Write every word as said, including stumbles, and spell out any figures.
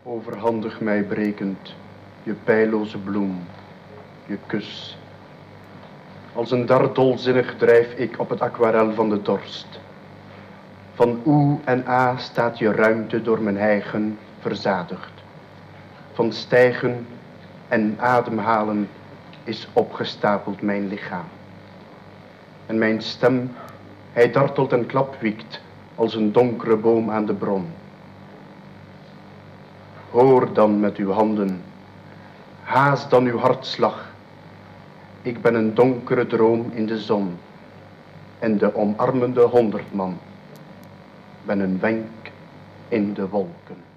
Overhandig mij brekend je pijloze bloem, je kus. Als een dard dolzinnig drijf ik op het aquarel van de dorst. Van oe en a staat je ruimte door mijn hijgen verzadigd. Van stijgen en ademhalen is opgestapeld mijn lichaam. En mijn stem, hij dartelt en klapwiekt als een donkere boom aan de bron. Hoor dan met uw handen, haast dan uw hartslag. Ik ben een donkere droom in de zon en de omarmende honderdman ben een wenk in de wolken.